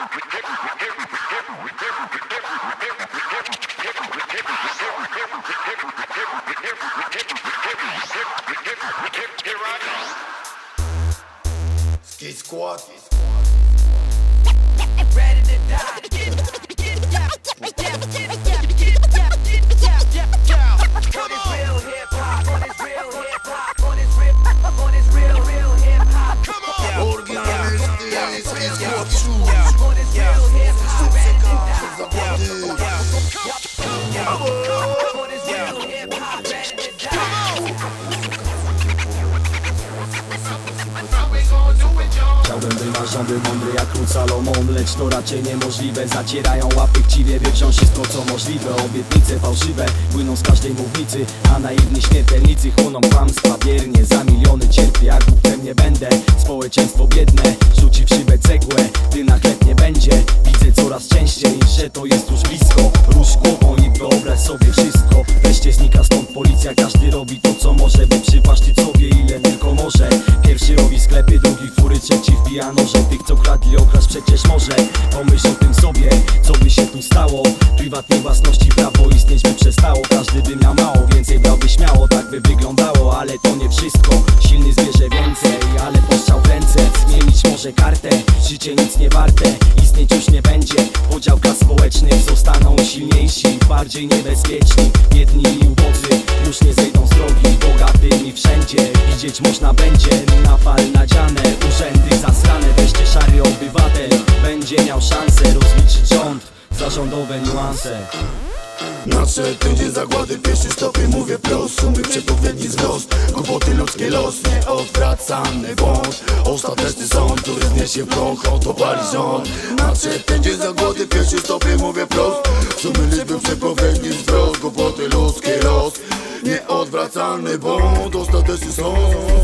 Ski Squad. Ready to die. On this real hip hop, on this real hip hop, on this real hip hop. Come on. Oryginalny Ski Squad. On this real hip hop, ready to die. On this real hip hop, ready to die. Chciałbym wymarzony, mądry jak król Salomon, lecz to raczej niemożliwe. Zacierają łapy chciwie, by wziąć wszystko co możliwe. Obietnice fałszywe płyną z każdej mównicy, a naiwni śmiertelnicy chłoną kłamstwa biernie. Za miliony cierpię, jak głupem nie będę. Społeczeństwo biedne rzuci w szybę cegłę, gdy na chleb nie będzie. Widzę coraz częściej, że to jest już blisko. Rusz głową i wyobraź sobie wszystko. Wreszcie znika stąd policja, każdy robi to co może, by przywłaszczyć sobie ile tylko może. Pierwszy robi sklepy, drugi fury, trzeci wbija noże. Tych co kradli okraść przecież może. Pomyśl o tym sobie, co by się tu stało. Prywatnej własności prawo istnieć by przestało. Każdy by miał mało, więcej brałby śmiało. Tak by wyglądało, ale to nie wszystko. Silny zbierze więcej, ale postrzał w ręce. Zmienić może kartę, życie nic nie warte. Istnieć już nie będzie, podział klas społecznych. Zostaną silniejsi, bardziej niebezpieczni. Biedni i ubodzy już nie zejdą z drogi. Bogatymi wszędzie widzieć można będzie. Napal nadziane, urzędy zasrane. Wreszcie szary obywatel będzie miał szansę rozliczyć rząd za rządowe niuanse. Nadszedł będzie zagłady, pierwszy stopień mówię prost. Sumy przepowiedni wzrost, kłopoty ludzkie los, nieodwracalny błąd. Ostateczny sąd, który zniesie proch, odpali rząd. Nadszedł będzie zagłady, pierwszy stopień mówię prost. Sumy liczby przepowiedni wzrost, kłopoty ludzkie los, nieodwracalny błąd. Ostateczny sąd.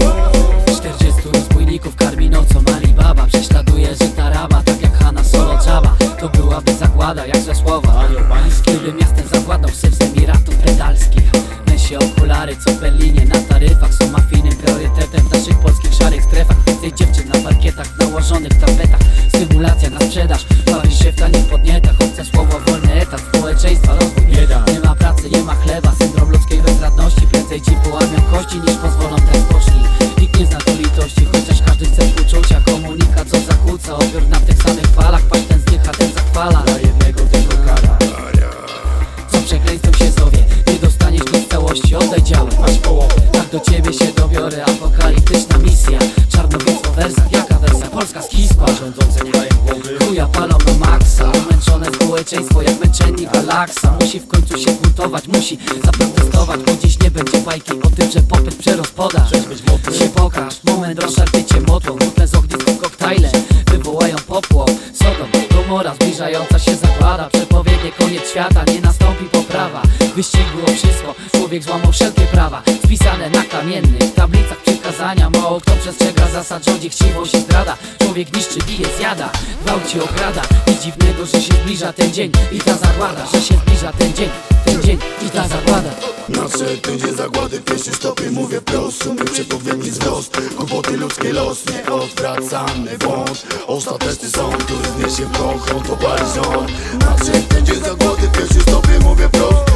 40 rozbójników karmi nocą Alibaba. Prześladuje żyta raba, tak jak Hanna Solo Jabba. To byłaby zagłada, jak złe słowa. Gdyby miastem zawładnął syf z Emiratów pedalskich. Myśli okulary, co w Berlinie na taryfach są mafijnym priorytetem w naszych polskich szarych strefach. Więcej dziewczyn na parkietach, w nałożonych tapetach. Symulacja na sprzedaż, bawisz się w tanich podnietach. Obce słowo, wolny etat, społeczeństwa, rozwój bieda. Nie ma pracy, nie ma chleba, syndrom ludzkiej bezradności. Prędzej ci połamią kości, niż pozwolą tak poczni. Nikt nie zna tu litości, chociaż każdy chce współczucia. Komunikat co zakłóca, odbiór na tych samych falach. Paść ten zdycha, ten zachwala. Dla jednego tylko kara. Co przekleństwem się zowie, nie dostaniesz nic w całości. Oddaj działo, masz połowę. Tak do ciebie się dobiorę, apokaliptyczna misja. Czarnowiectwo wersa, jaka wersja? Polska skispa. Rządzące nie mają głowy, chuja palą na maksa. Umęczone społeczeństwo jak męczennik galaksa. Musi w końcu się buntować, musi zaprotestować. Bo dziś nie będzie bajki o tym, że popyt przerospodarz. Się pokaż, moment rozszarpycie motło. Butle z ogniskiem koktajle wywołają popłoch. Sodom, Gomora, zbliżająca się zagłada. Przepowiednie koniec świata, nie nastąpi poprawa. Wyścigu o wszystko, człowiek złamał wszelkie prawa. Spisane na kamiennych tablicach przykazania. Mało kto przestrzega zasad, rządzi chciwość i zdrada. Człowiek niszczy, bije, zjada, gwałci, okrada. Nic dziwnego, że się zbliża ten dzień i ta zagłada. Że się zbliża ten dzień i ta zagłada. Nadszedł będzie zagłady, pierwszy stopień mówię prost. Sumy przepowiedni wzrost, kłopoty ludzkie los, nieodwracalny błąd. Ostateczny sąd, który zniesie proch, odpali rząd. Nadszedł będzie zagłady, pierwszy stopień mówię prost.